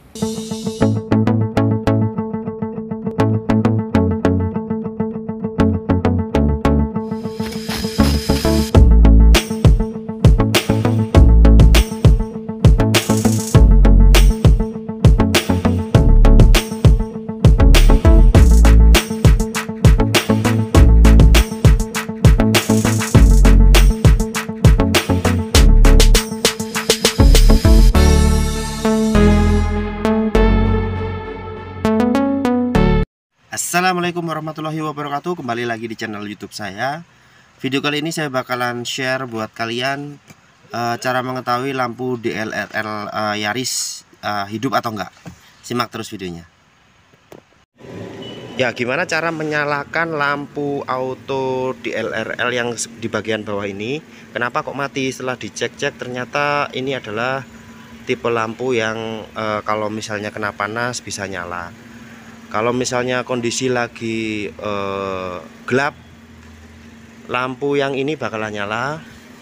Assalamualaikum warahmatullahi wabarakatuh. Kembali lagi di channel YouTube saya. Video kali ini saya bakalan share buat kalian cara mengetahui lampu DLRL Yaris hidup atau enggak. Simak terus videonya. Ya, gimana cara menyalakan lampu auto DLRL yang di bagian bawah ini? Kenapa kok mati? Setelah dicek-cek ternyata ini adalah tipe lampu yang kalau misalnya kena panas bisa nyala. Kalau misalnya kondisi lagi gelap, lampu yang ini bakalan nyala,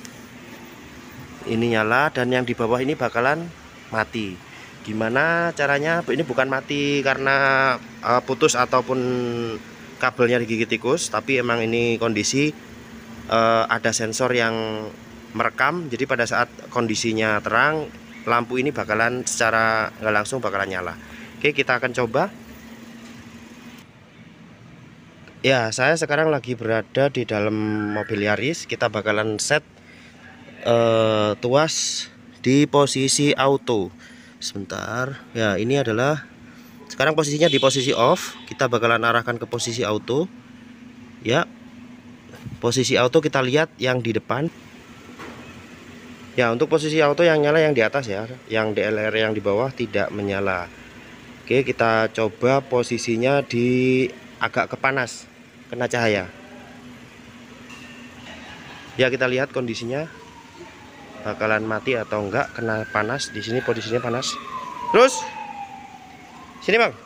ini nyala, dan yang di bawah ini bakalan mati. Gimana caranya? Ini bukan mati karena putus ataupun kabelnya digigit tikus, tapi emang ini kondisi ada sensor yang merekam. Jadi pada saat kondisinya terang, lampu ini bakalan secara nggak langsung bakalan nyala. Oke, kita akan coba. Ya, saya sekarang lagi berada di dalam mobil Yaris. Kita bakalan set tuas di posisi auto. Sebentar. Ya, ini adalah sekarang posisinya di posisi off. Kita bakalan arahkan ke posisi auto. Ya, posisi auto kita lihat yang di depan. Ya, untuk posisi auto yang nyala yang di atas ya. Yang DLR yang di bawah tidak menyala. Oke, kita coba posisinya di agak kepanas, kena cahaya. Ya, kita lihat kondisinya bakalan mati atau enggak kena panas. Di sini posisinya panas. Terus sini, Bang.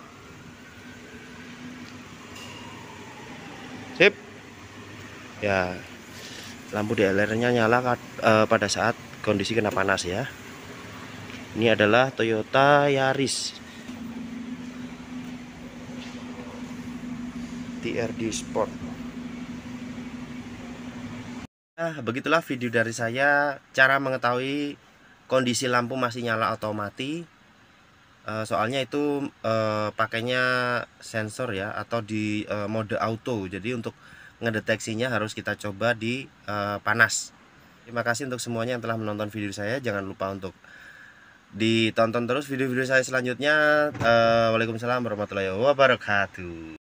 Sip. Ya, lampu DLR-nya nyala pada saat kondisi kena panas ya. Ini adalah Toyota Yaris TRD Sport. Nah, begitulah video dari saya, cara mengetahui kondisi lampu masih nyala atau mati. Soalnya itu pakainya sensor ya, atau di mode auto. Jadi untuk ngedeteksinya harus kita coba di panas. Terima kasih untuk semuanya yang telah menonton video saya. Jangan lupa untuk ditonton terus video-video saya selanjutnya. Waalaikumsalam warahmatullahi wabarakatuh.